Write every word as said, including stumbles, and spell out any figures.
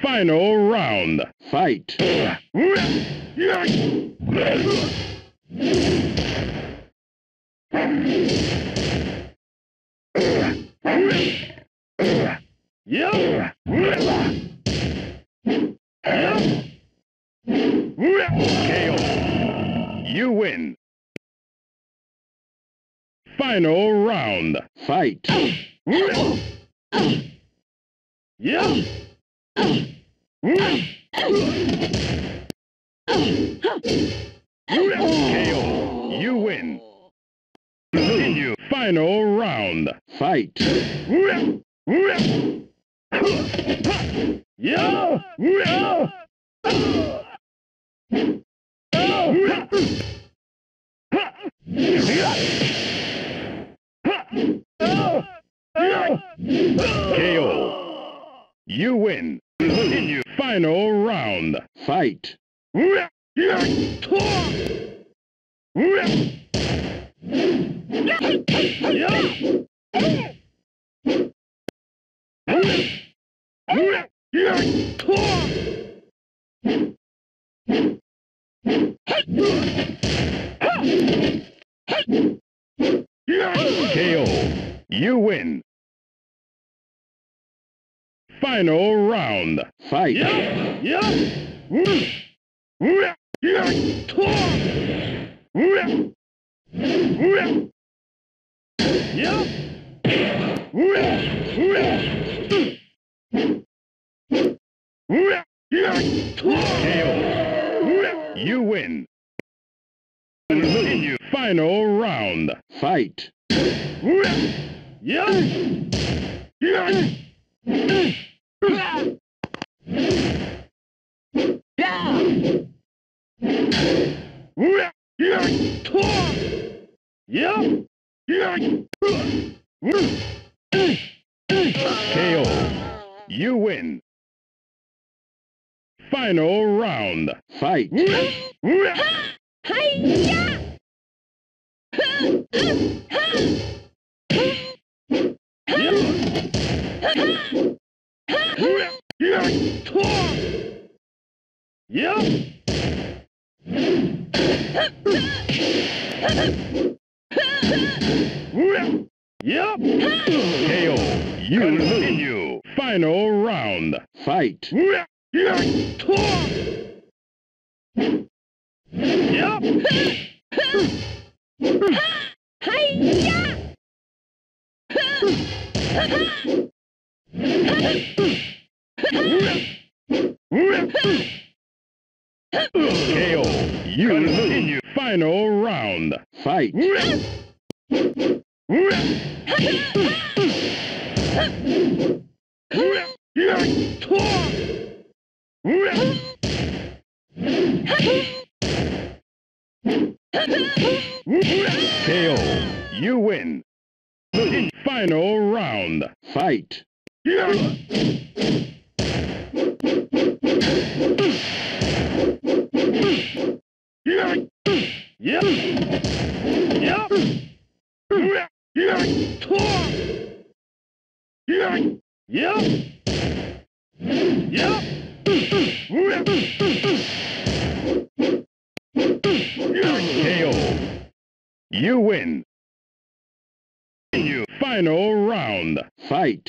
Final round. Fight. Yeah. K O. You win. Final round. Fight. Yeah. K O. You win. Continue. Final round. Fight. Yeah. K O. You win. Continue. Final round. Fight. K O. You win. Final round. Fight. Yeah. Yeah. K O. You win. Continue. Final round. Fight. Yeah. K O. You win. Final round. Fight. K O. You continue. Final round. Fight. K O. You continue. Final round. Fight. K O. You win. Final round. Fight. K O. You win. Final round. Fight.